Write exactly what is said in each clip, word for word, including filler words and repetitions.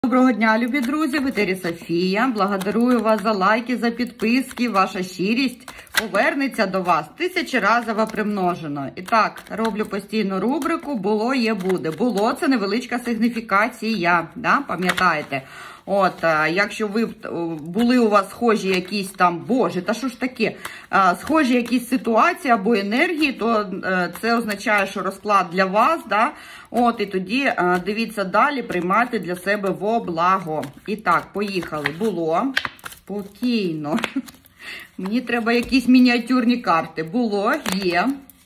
Доброго дня, любі друзі, в етері Софія. Благодарую вас за лайки, за підписки. Ваша щирість повернеться до вас тисячеразово примножено. І так, роблю постійну рубрику «Було, є, буде». Було – це невеличка сигніфікація, да? Пам'ятаєте? От, якщо ви були у вас схожі якісь там, боже, та що ж таке, схожі якісь ситуації або енергії, то це означає, що розклад для вас, да? От, і тоді дивіться далі, приймайте для себе во благо. І так, поїхали. Було. Спокійно. Мені треба якісь мініатюрні карти. Було, є,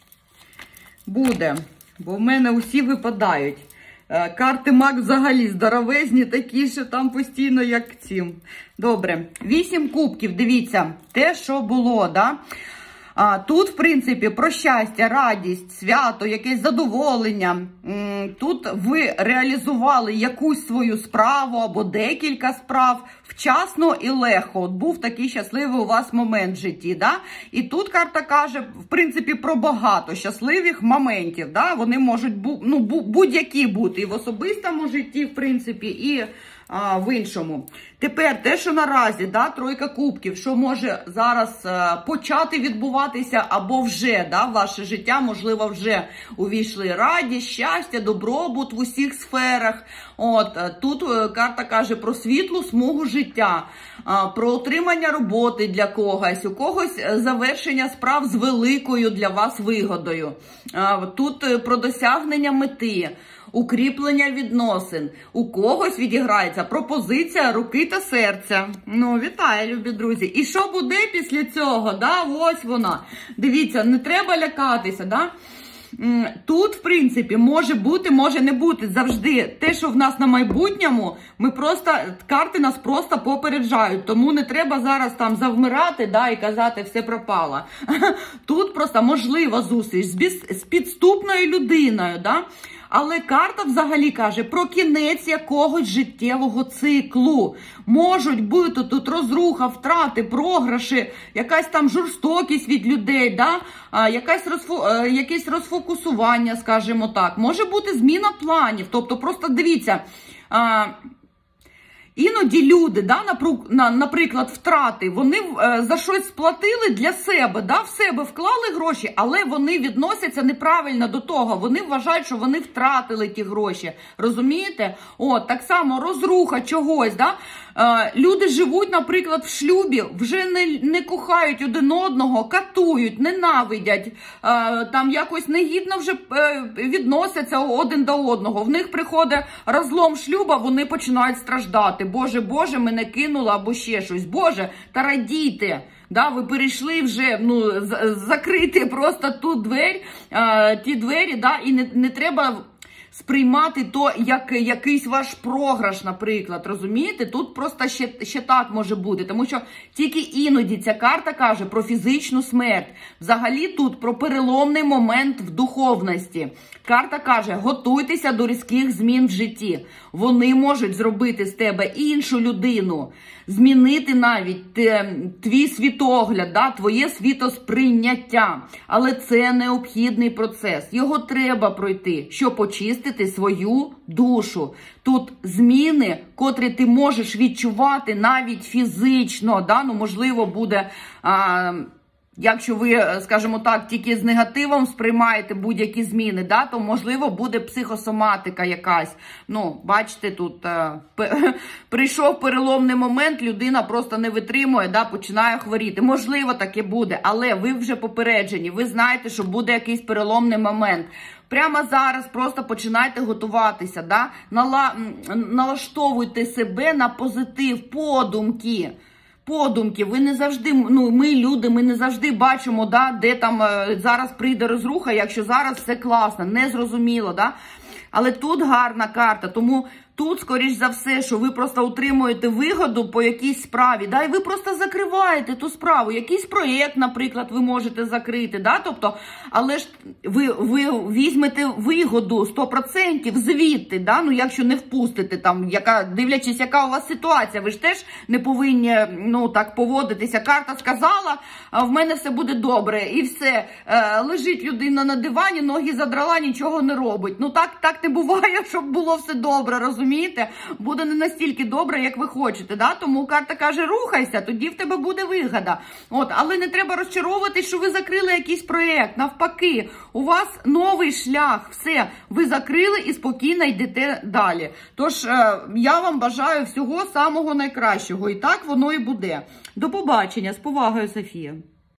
буде. Бо в мене усі випадають. Карти маг взагалі здоровезні, такі, що там постійно як цим. Добре. Вісім кубків, дивіться, те, що було, да? А, тут, в принципі, про щастя, радість, свято, якесь задоволення. Тут ви реалізували якусь свою справу або декілька справ вчасно і легко. От був такий щасливий у вас момент в житті. Да? І тут карта каже, в принципі, про багато щасливих моментів. Да? Вони можуть бу, ну, будь-які бути і в особистому житті, в принципі, і а, в іншому. Тепер те, що наразі, да, тройка кубків, що може зараз а, почати відбуватися або вже, да, в ваше життя, можливо, вже увійшли радість, щастя, добробут в усіх сферах. От, тут карта каже про світлу смугу життя, а, про отримання роботи для когось, у когось завершення справ з великою для вас вигодою. А, тут про досягнення мети, укріплення відносин. У когось відіграється пропозиція руки та серця. Ну, вітаю, любі друзі. І що буде після цього? Да? Ось вона. Дивіться, не треба лякатися, да? Тут, в принципі, може бути, може не бути. Завжди те, що в нас на майбутньому, ми просто, карти нас просто попереджають. Тому не треба зараз там завмирати, да, і казати, все пропало. Тут просто можлива зустріч з підступною людиною, да. Але карта взагалі каже про кінець якогось життєвого циклу. Можуть бути тут розруха, втрати, програші, якась там жорстокість від людей, да? а, якась розфу... а, якесь розфокусування, скажімо так. Може бути зміна планів, тобто просто дивіться... А... Іноді люди, да, наприклад, втрати, вони за щось сплатили для себе, да, в себе вклали гроші, але вони відносяться неправильно до того. Вони вважають, що вони втратили ті гроші. Розумієте? От, так само розруха чогось, да. Люди живуть, наприклад, в шлюбі, вже не, не кохають один одного, катують, ненавидять, там якось негідно вже відносяться один до одного. В них приходить розлом шлюба, вони починають страждати. Боже, Боже, мене кинуло або ще щось. Боже, та радійте. Да, ви перейшли вже, ну, закрити просто ту двері, ті двері, да, і не, не треба... сприймати то як якийсь ваш програш, наприклад, розумієте? Тут просто ще, ще так може бути, тому що тільки іноді ця карта каже про фізичну смерть. Взагалі тут про переломний момент в духовності. Карта каже, готуйтеся до різких змін в житті. Вони можуть зробити з тебе іншу людину, змінити навіть твій світогляд, да, твоє світосприйняття. Але це необхідний процес. Його треба пройти, щоб очистити свою душу. Тут зміни, котрі ти можеш відчувати навіть фізично, да, ну, можливо, буде... А, Якщо ви, скажімо так, тільки з негативом сприймаєте будь-які зміни, да, то, можливо, буде психосоматика якась. Ну, бачите, тут е, прийшов переломний момент, людина просто не витримує, да, починає хворіти. Можливо, таке буде, але ви вже попереджені, ви знаєте, що буде якийсь переломний момент. Прямо зараз просто починайте готуватися, да, Нала, налаштовуйте себе на позитив, подумки. Подумки, ви не завжди, ну, ми люди, ми не завжди бачимо, да, де там е, зараз прийде розруха, якщо зараз все класно, не зрозуміло, да. Але тут гарна карта, тому тут, скоріш за все, що ви просто отримуєте вигоду по якійсь справі, да, і ви просто закриваєте ту справу. Якийсь проєкт, наприклад, ви можете закрити, да, тобто, але ж ви, ви візьмете вигоду сто відсотків звідти, да, ну, якщо не впустите там, яка, дивлячись, яка у вас ситуація, ви ж теж не повинні, ну, так поводитися. Карта сказала, а в мене все буде добре, і все, е, лежить людина на дивані, ноги задрала, нічого не робить. Ну, так, так не буває, щоб було все добре, розумієте? розумієте, буде не настільки добре, як ви хочете. Да? Тому карта каже, рухайся, тоді в тебе буде вигода. От, але не треба розчаровуватись, що ви закрили якийсь проєкт. Навпаки, у вас новий шлях, все, ви закрили і спокійно йдете далі. Тож, е, я вам бажаю всього самого найкращого. І так воно і буде. До побачення. З повагою, Софія.